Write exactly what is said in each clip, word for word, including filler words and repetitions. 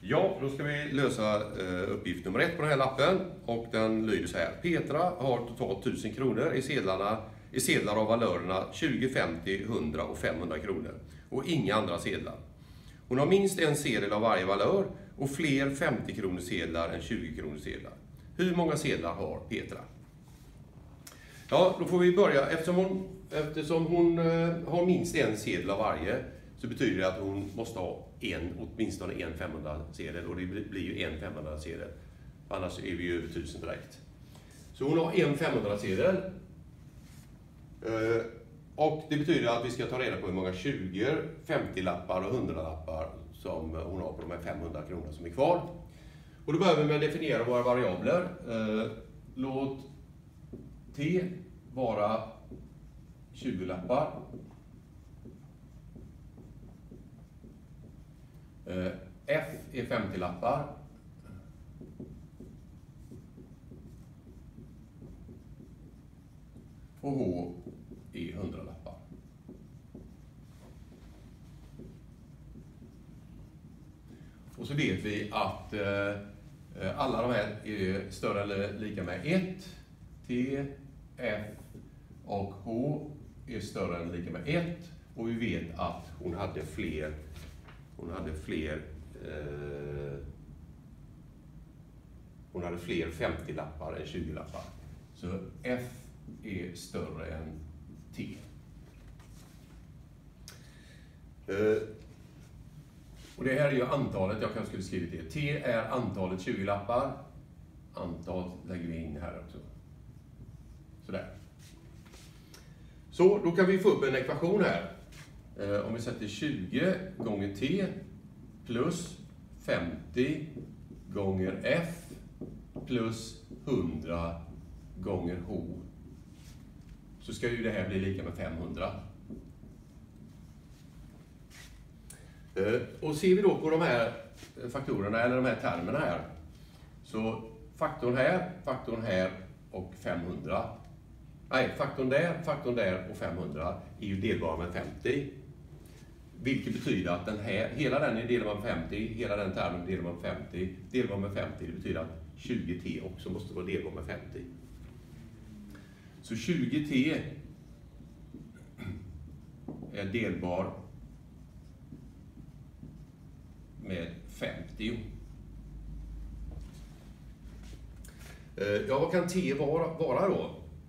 Ja, då ska vi lösa uh, uppgift nummer ett på den här lappen. Och den lyder så här. Petra har totalt tusen kronor i sedlarna, i sedlar av valörerna tjugo, femtio, hundra och femhundra kronor. Och inga andra sedlar. Hon har minst en sedel av varje valör och fler femtio kronor sedlar än tjugo kronor sedlar. Hur många sedlar har Petra? Ja, då får vi börja. Eftersom hon, eftersom hon uh, har minst en sedel av varje, så betyder det att hon måste ha en, åtminstone en femhundra-sedel. Och det blir ju en femhundra-sedel. Annars är vi ju över tusen direkt. Så hon har en femhundra-sedel. Uh, och det betyder att vi ska ta reda på hur många tjugo, femtio-lappar och hundra-lappar som hon har på de här femhundra kronor som är kvar. Och då börjar vi med att definiera våra variabler. Uh, låt T vara tjugo-lappar. Uh, F är femtio-lappar. Och H är hundra-lappar. Och så vet vi att uh, alla de här är större eller lika med ett. T, F och H är större eller lika med ett. Och vi vet att hon hade fler Hon hade fler eh, Hon hade fler femtio-lappar än tjugo-lappar. Så F är större än T. Eh, och det här är ju antalet, jag kanske skulle skrivit det. T är antalet tjugo-lappar. Antal lägger vi in här också. Sådär. Så då kan vi få upp en ekvation här. Eh, om vi sätter tjugo gånger T plus femtio gånger F plus hundra gånger H. Så ska ju det här bli lika med femhundra. Eh, och ser vi då på de här faktorerna, eller de här termerna här. Så faktorn här, faktorn här och femhundra. Nej, faktorn där, faktorn där och femhundra är ju delbara med femtio. Vilket betyder att den här, hela den är delbar med femtio, hela den termen är delbar med femtio. Delbar med femtio, det betyder att tjugo T också måste vara delbar med femtio. Så tjugo T är delbar med femtio. Ja, vad kan T vara, vara då?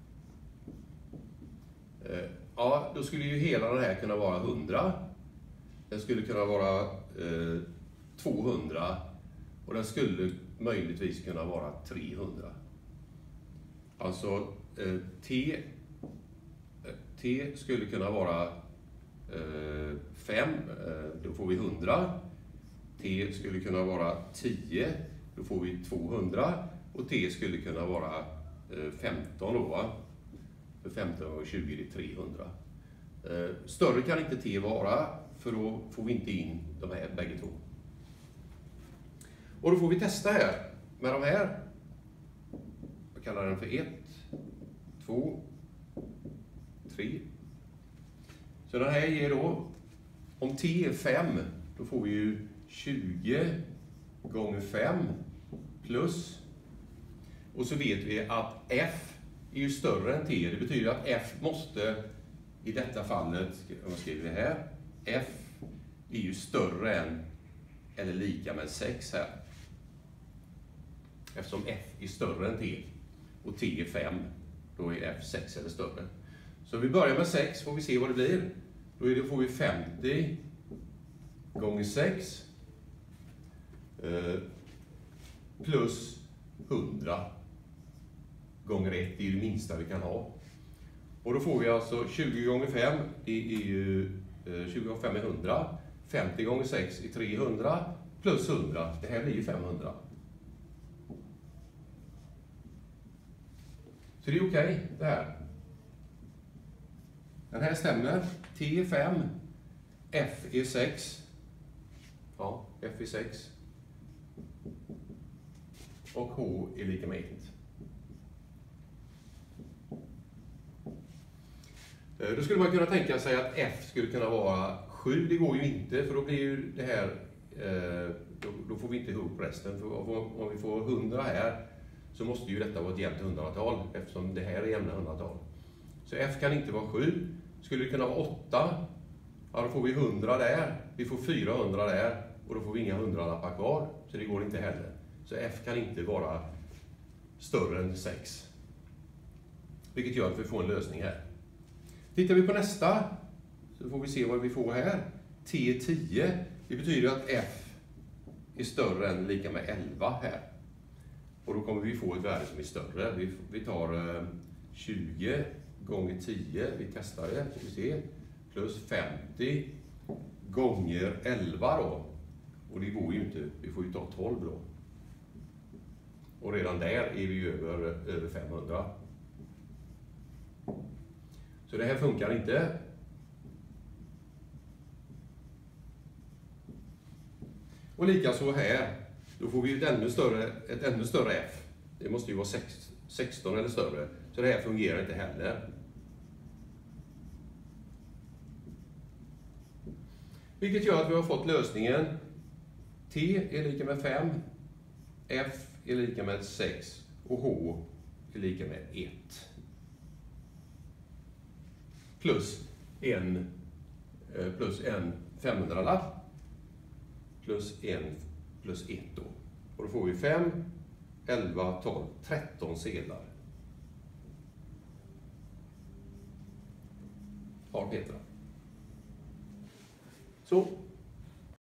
Ja, då skulle ju hela den här kunna vara hundra. Den skulle kunna vara eh, tvåhundra. Och den skulle möjligtvis kunna vara trehundra. Alltså eh, T, eh, T skulle kunna vara eh, fem. Eh, då får vi hundra. T skulle kunna vara tio. Då får vi tvåhundra. Och T skulle kunna vara eh, femton då, va? För femton och tjugo är det trehundra. Eh, större kan inte T vara, för då får vi inte in de här bägge två. Och då får vi testa här med de här. Jag kallar den för ett, två, tre. Så den här ger då, om T är fem, då får vi ju tjugo gånger fem plus. Och så vet vi att F är ju större än T. Det betyder att F måste, i detta fallet, om jag skriver det här, F är ju större än eller lika med sex här. Eftersom F är större än T och T är fem, då är F sex eller större. Så vi börjar med sex, får vi se vad det blir. Då, är det, får vi femtio gånger sex eh, plus hundra gånger ett, det är det minsta vi kan ha. Och då får vi alltså tjugo gånger fem, det är ju eh, tjugo gånger fem är hundra. femtio gånger sex är trehundra plus hundra, det här blir ju femhundra. Så det är okej, okay, det här. Den här stämmer. T är fem, F är sex. Ja, F är sex. Och H är lika med ett. Då skulle man kunna tänka sig att F skulle kunna vara sju. Det går ju inte, för då blir ju det här, då, då då får vi inte ihop resten. För om vi får hundra här så måste ju detta vara ett jämnt hundratal eftersom det här är jämna hundratal. Så F kan inte vara sju. Skulle det kunna vara åtta? Ja, då får vi hundra där. Vi får fyrahundra där och då får vi inga hundralappar kvar. Så det går inte heller. Så F kan inte vara större än sex. Vilket gör att vi får en lösning här. Tittar vi på nästa så får vi se vad vi får här. T tio. Det betyder att F är större än lika med elva här. Och då kommer vi få ett värde som är större. Vi, vi tar tjugo gånger tio. Vi testar det. Så vi ser. Plus femtio gånger elva då. Och det går ju inte. Vi får ju ta tolv då. Och redan där är vi ju över, över femhundra. Så det här funkar inte. Och likaså här, då får vi ett ännu större, ett ännu större F. Det måste ju vara sexton eller större. Så det här fungerar inte heller. Vilket gör att vi har fått lösningen T är lika med fem, F är lika med sex och H är lika med ett. Plus en, plus en femhundralapp plus en plus ett då. Och då får vi fem, elva, tolv, tretton sedlar. Har Petra. Så.